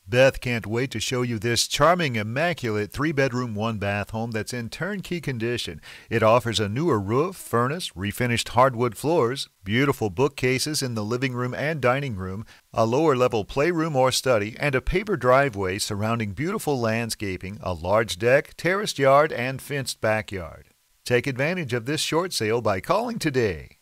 Beth can't wait to show you this charming, immaculate 3-bedroom, 1-bath home that's in turnkey condition. It offers a newer roof, furnace, refinished hardwood floors, beautiful bookcases in the living room and dining room, a lower-level playroom or study, and a paver driveway surrounding beautiful landscaping, a large deck, terraced yard, and fenced backyard. Take advantage of this short sale by calling today.